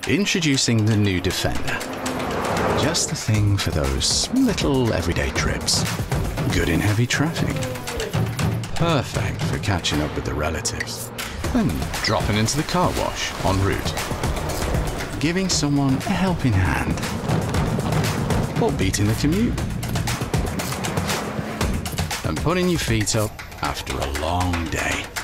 Introducing the new Defender. Just the thing for those little everyday trips. Good in heavy traffic. Perfect for catching up with the relatives. And dropping into the car wash en route. Giving someone a helping hand. Or beating the commute. And putting your feet up after a long day.